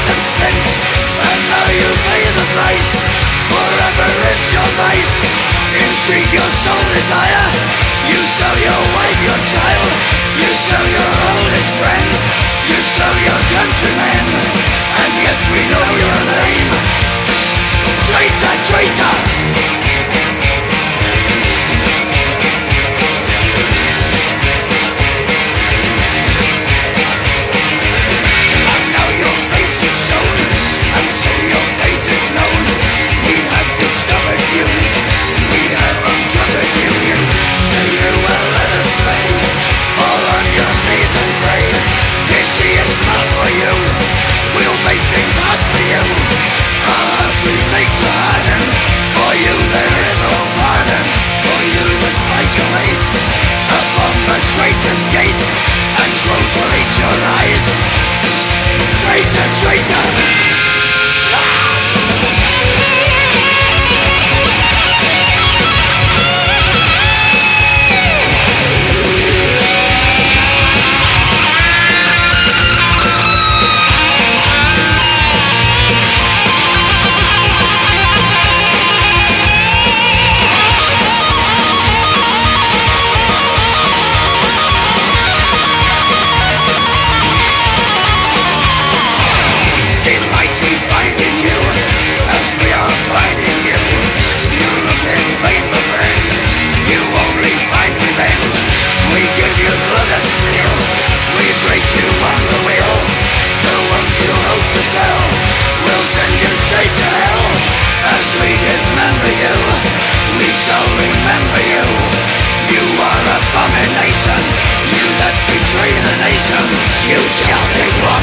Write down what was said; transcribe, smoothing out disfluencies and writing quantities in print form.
and spent, and now you pay the price. Forever is your vice. Intrigue, your sole desire. You sell your wife, your child. You sell your oldest friends. You sell your countrymen, and yet we know your name. Traitor, traitor. And now your face is shown, and so your fate is known. We have discovered you, we have uncovered you. You say you were led astray, fall on your knees and pray. Pity is not for you, we'll make things hot for you. Our hearts we make to harden, for you there is no pardon. For you the spike awaits upon the traitor's gate, and crows will eat your eyes. Traitor, traitor. We'll send you straight to hell. As we dismember you, we shall remember you. You are abomination, you that betray the nation. You shall take one.